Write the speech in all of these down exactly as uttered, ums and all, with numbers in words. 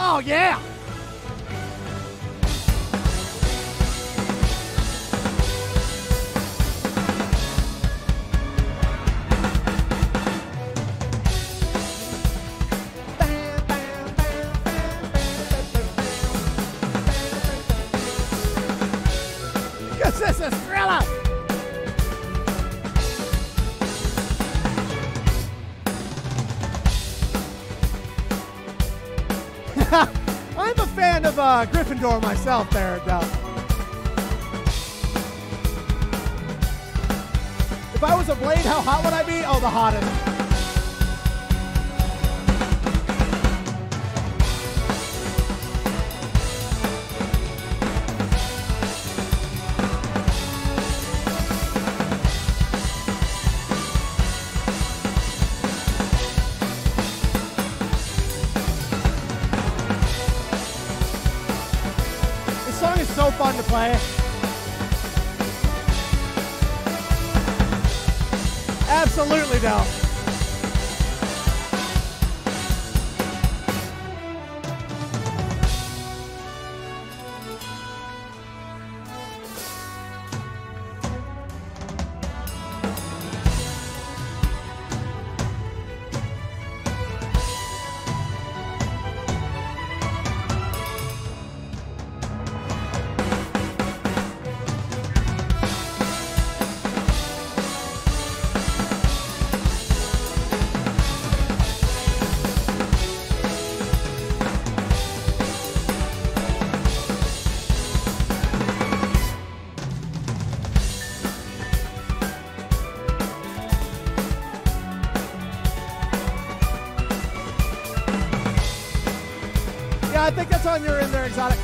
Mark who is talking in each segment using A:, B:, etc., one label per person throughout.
A: Oh, yeah. Because this is Thriller. I'm a fan of uh, Gryffindor myself there, Del. If I was a Blade, how hot would I be? Oh, the hottest. So fun to play. Absolutely, Del. I think that's on your in there, Exotic.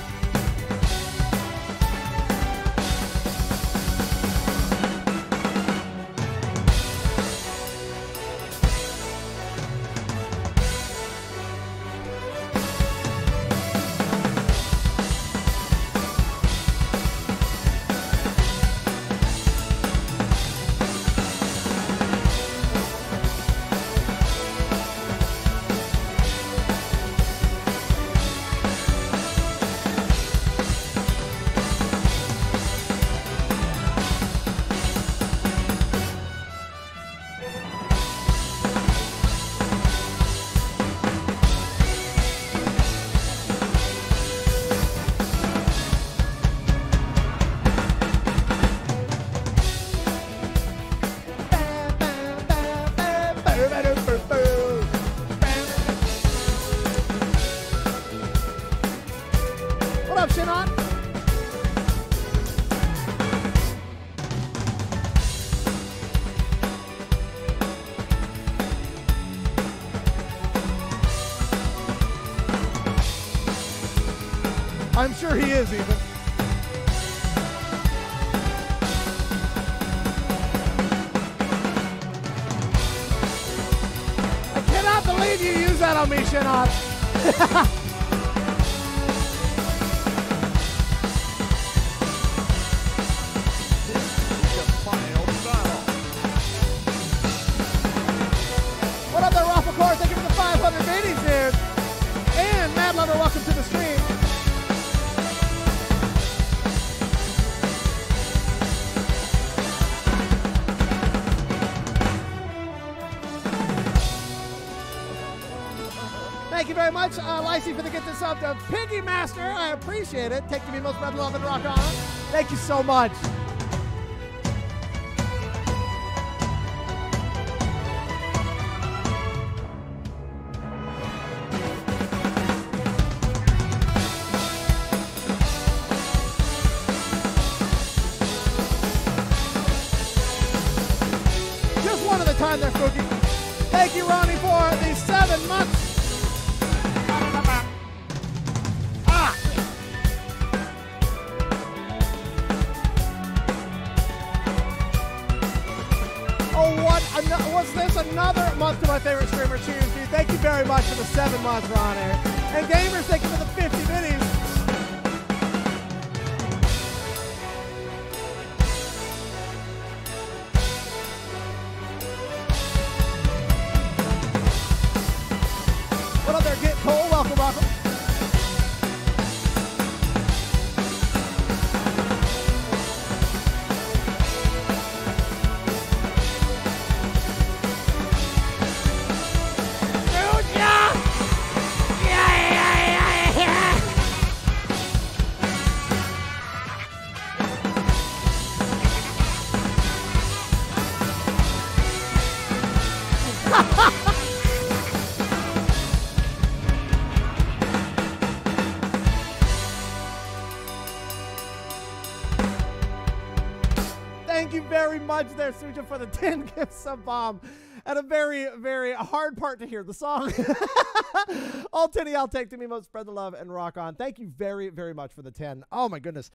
A: What up, Shinon? I'm sure he is even. I cannot believe you used that on me, Shinon. Thank you for the five hundred biddies, dude. And Mad Lover, welcome to the stream. Thank you very much, uh, Lacey, for the get this up to Piggy Master. I appreciate it. Take to me most Mad Love and rock on. Thank you so much. Time there, Cookie. Thank you, Ronnie, for the seven months. Ah! Oh, what? What's this? Another month to my favorite streamer. Cheers, dude. Thank you very much for the seven months, Ron. And gamers, thank you for the fifty minis. What up there, Get Cole? Welcome, welcome. Thank you very much there, Suja, for the ten gifts sub bomb. And a very, very hard part to hear, the song. All ten I'll take to me, most spread the love and rock on. Thank you very, very much for the ten. Oh, my goodness.